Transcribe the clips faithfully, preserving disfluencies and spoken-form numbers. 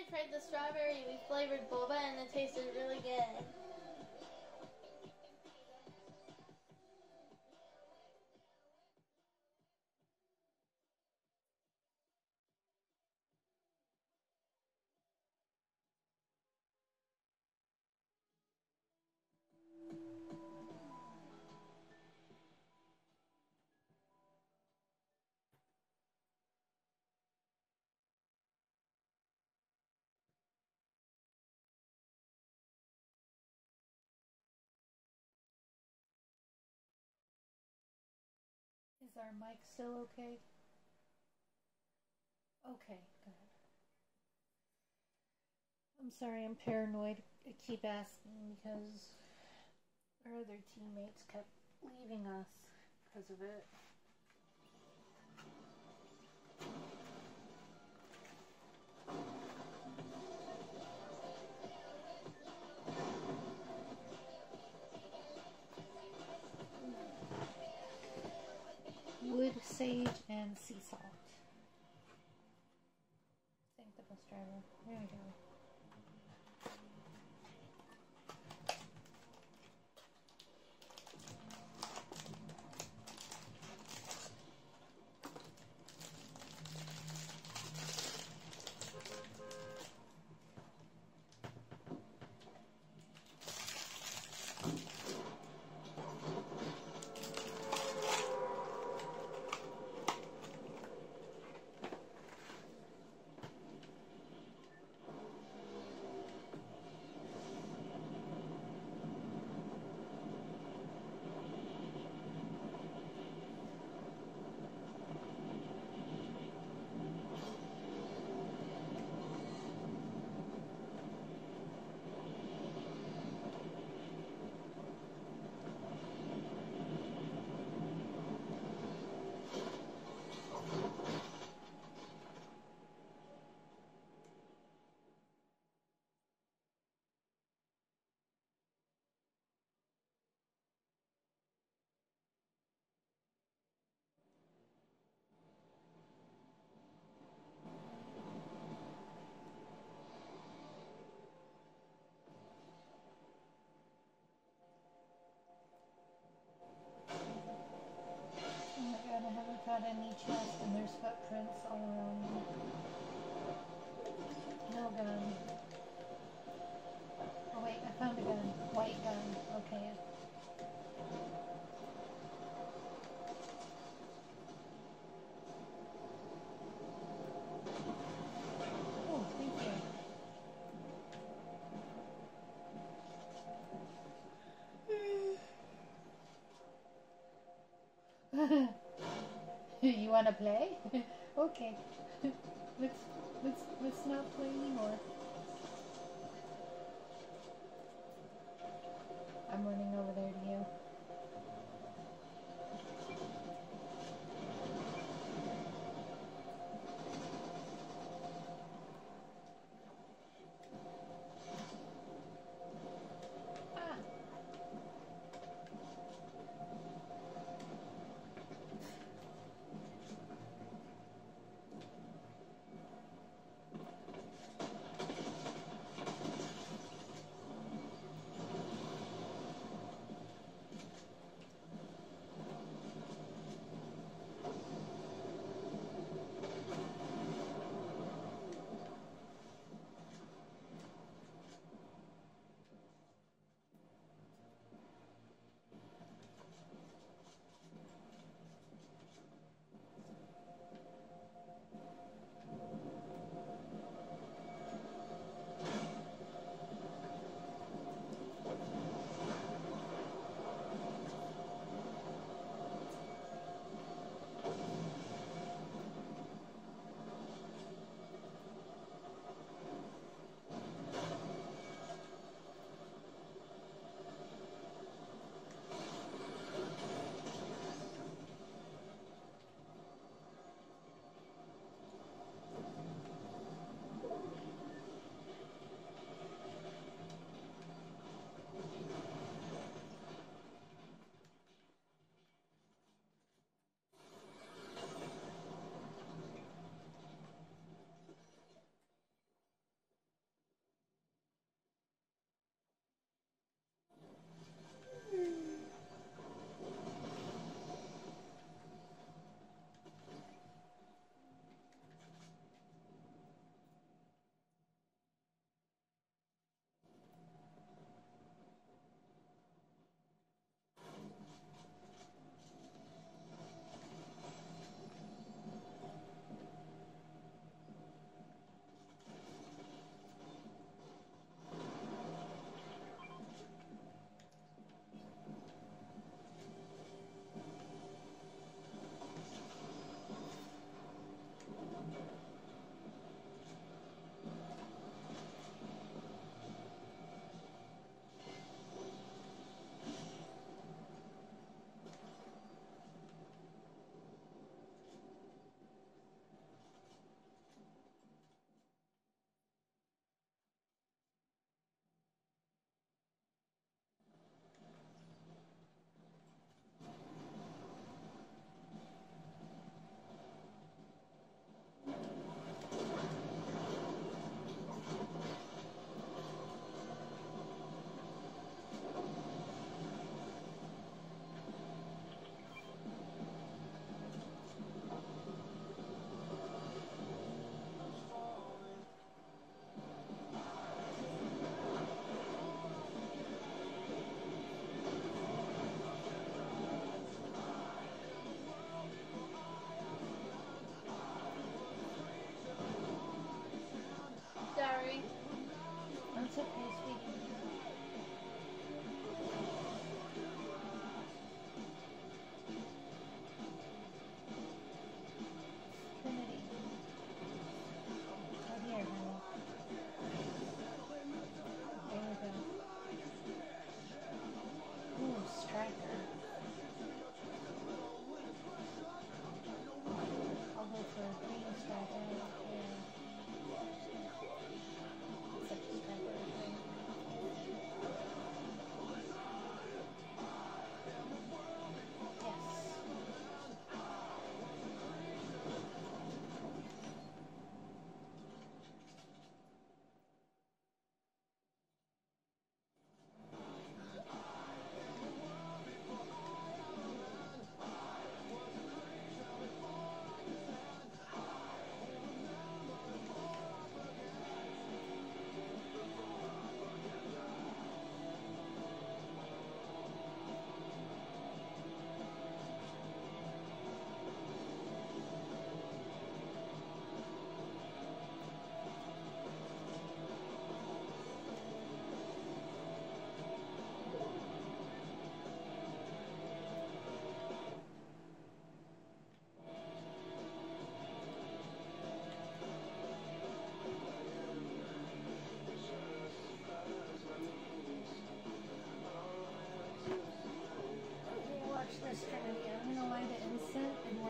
I tried the strawberry flavored boba and it tasted really good. Is our mic still okay? Okay, good. I'm sorry, I'm paranoid. I keep asking because our other teammates kept leaving us because of it. Wood, sage, and sea salt. Thank the bus driver. There we go. I haven't got any chest and there's footprints all around me. No gun. Oh wait, I found a gun. White gun. Okay. Oh, thank you. You wanna play? Okay. let's let's let's not play anymore. I'm running over there to you.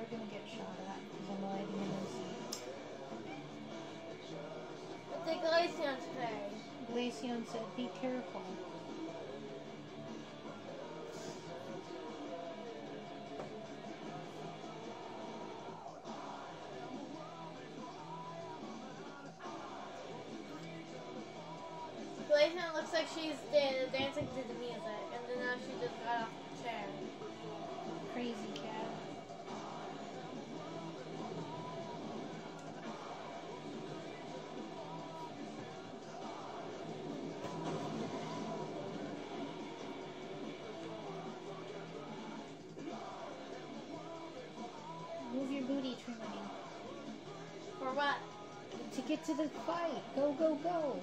are gonna get shot at because I'm lighting in their seat. What did Glaceon say? Glaceon said, be careful. Glaceon looks like she's dan- dancing to the music, and then now she just got off the chair. Crazy cat. Move your booty, Trinity. For what? To get to the fight. Go, go, go.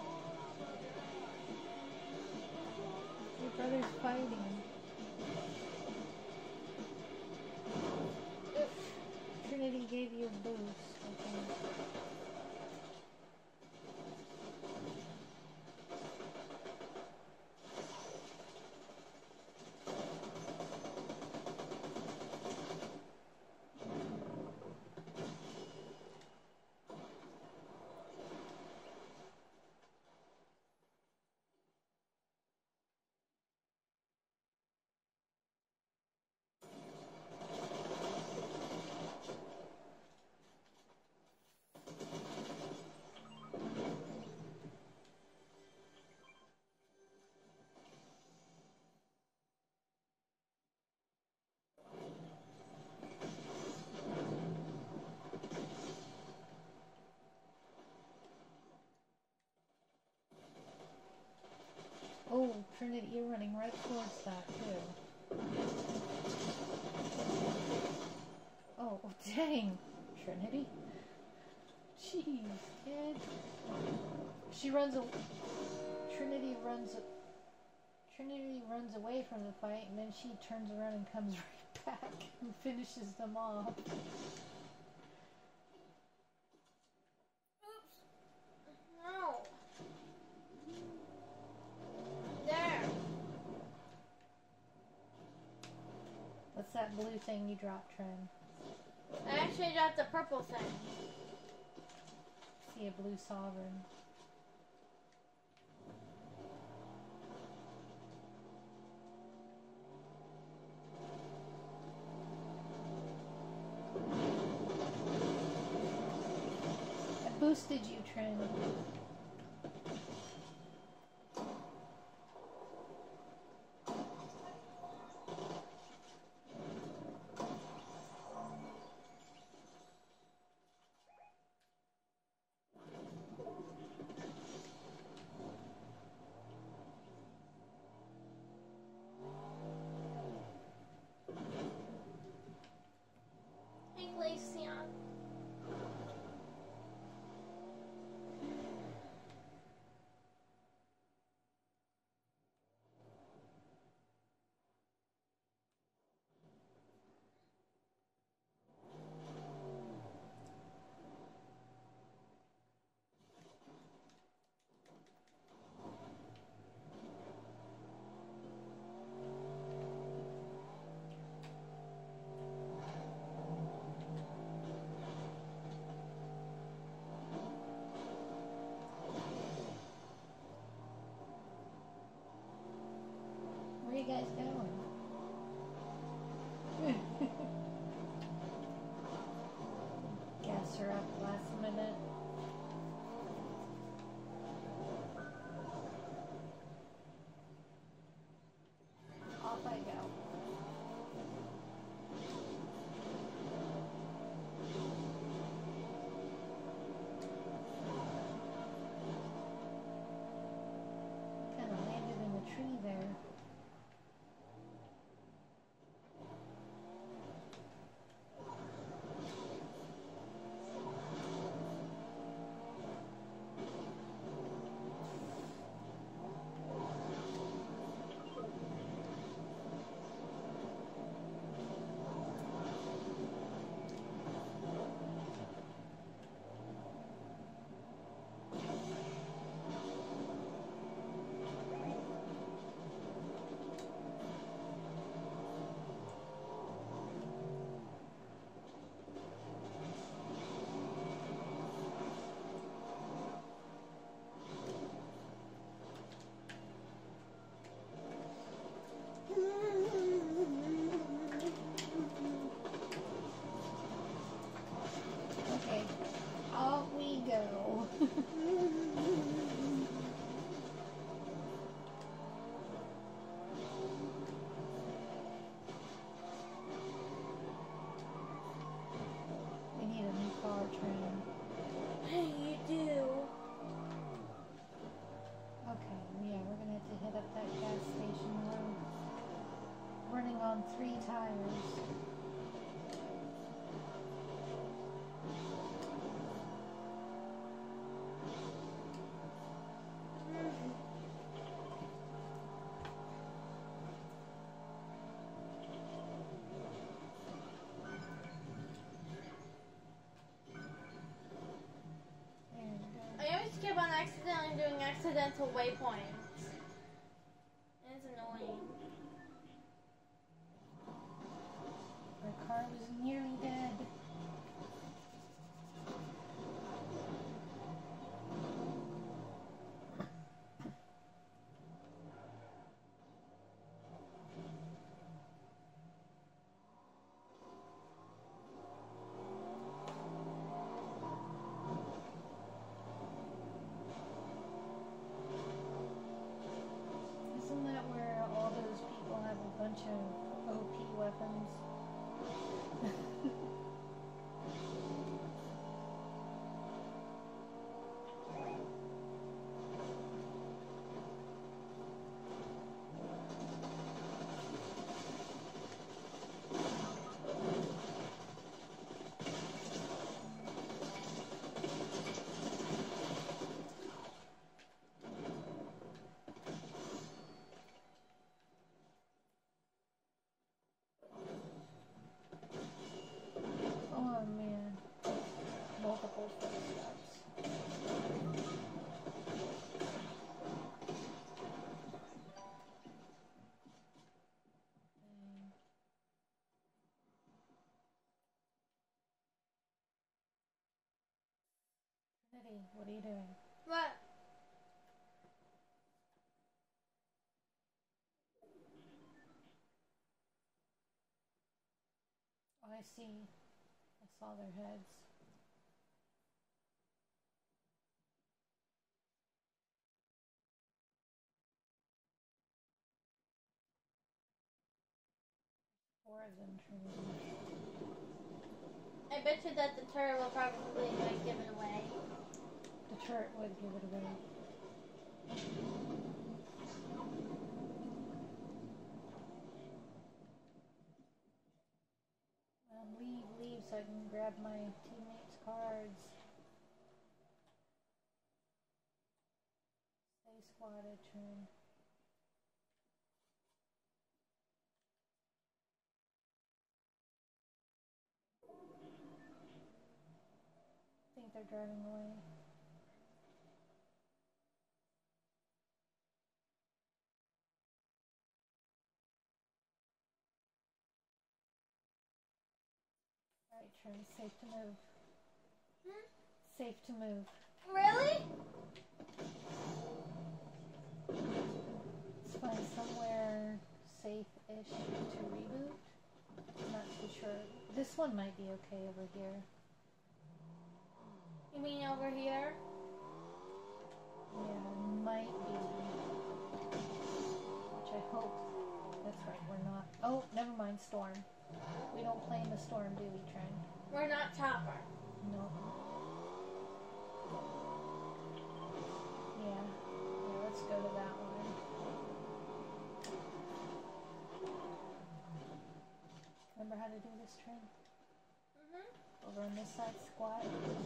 Your brother's fighting. Trinity gave you a boost, I think. Oh, Trinity, you're running right towards that, too. Oh, oh dang. Trinity? Jeez, kid. She runs a... Trinity runs a... Trinity runs away from the fight, and then she turns around and comes right back and finishes them off. No. There. What's that blue thing you dropped, Trin? I actually dropped the purple thing. See a blue sovereign. I boosted you, Trin. Hey, Glaceon. Where are you guys going? Gas her up last minute. Off I go. Kind of landed in the tree there. tires. I always keep on accidentally doing accidental waypoints. It's annoying. My car was nearly dead. Isn't that where all those people have a bunch of O P weapons? Oh man, multiple footsteps. Dang. Trinity, what are you doing? What? Oh, I see. I saw their heads. Four of them, Trinity. I bet you that the turret will probably like give it away. The turret would give it away. Um, leave, leave so I can grab my teammates' cards. Stay squatted, Trin. I think they're driving away. Alright, Trin, safe to move. Hmm? Safe to move. Really? Let's find somewhere safe-ish to reboot. I'm not too sure. This one might be okay over here. You mean over here? Yeah, might be. Which I hope. That's right, we're not. Oh, never mind, Storm. We don't play in the Storm, do we, Trin? We're not Chopper. No. Yeah. Yeah, let's go to that one. Remember how to do this, Trin? Mm-hmm. Over on this side, squat.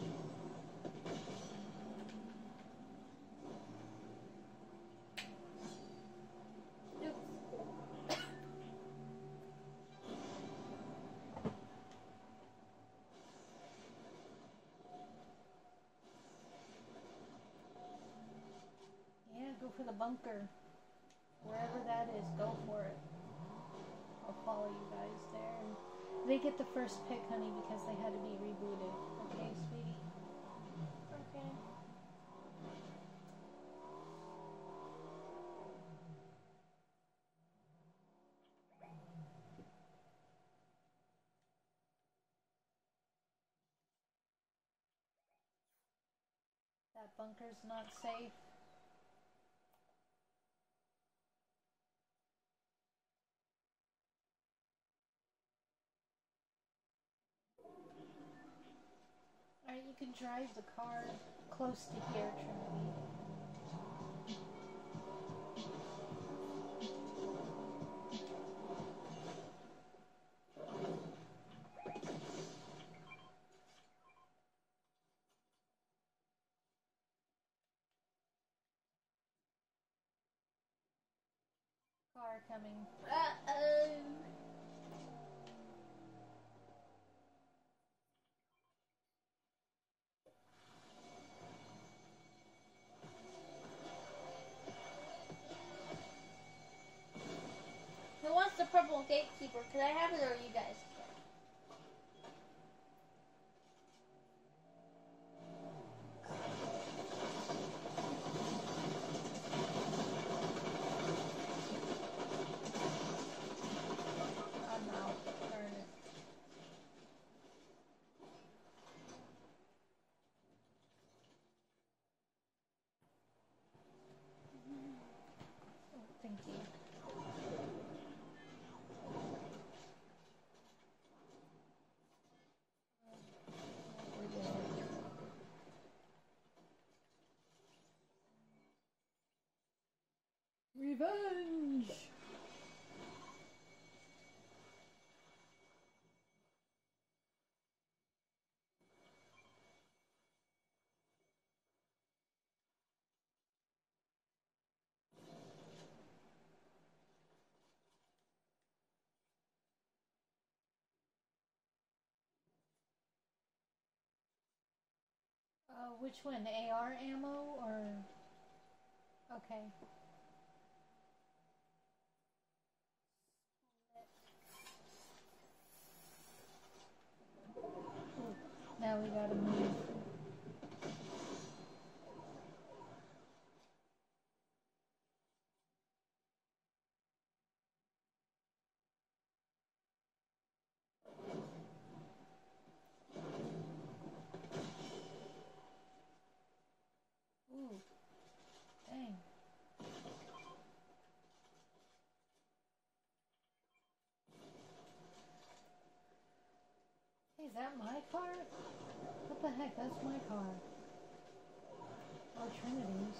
Yeah, go for the bunker. Wherever that is, go for it. I'll follow you guys there. And they get the first pick, honey, because they had to be rebooted. Okay, sweetie? Okay. That bunker's not safe. Alright, you can drive the car close to here, Trinity. coming. Uh-oh. Who wants the purple gatekeeper? Can I have it or you guys? I'm out. Darn it. Oh, thank you. Revenge! Uh, which one? A R ammo or... Okay. Ooh, now we gotta move. Ooh. Dang. Hey, is that my car? What the heck? That's my car. Or Trinity's.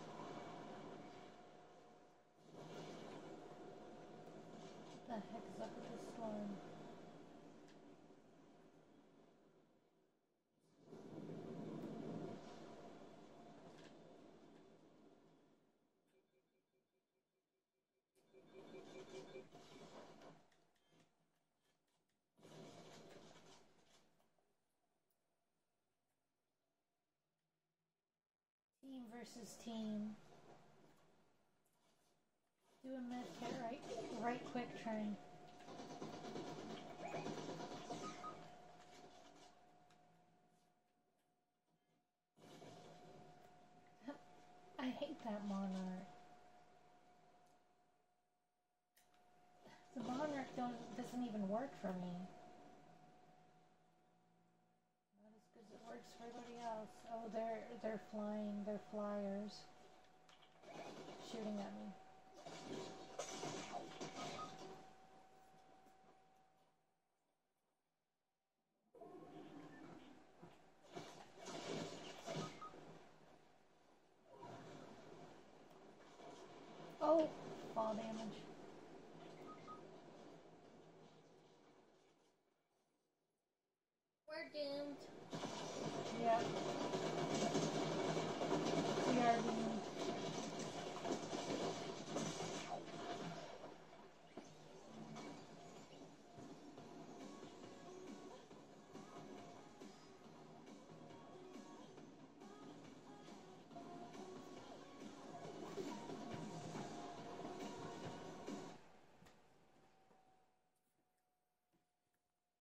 What the heck is up with this storm? Team versus team. Do a med kit right, right quick train. I hate that monarch. The monarch don't doesn't even work for me. Not as good as it works for everybody else. Oh, they're they're flying. They're flyers. Shooting at me. Oh, fall damage. We're doomed. Yep.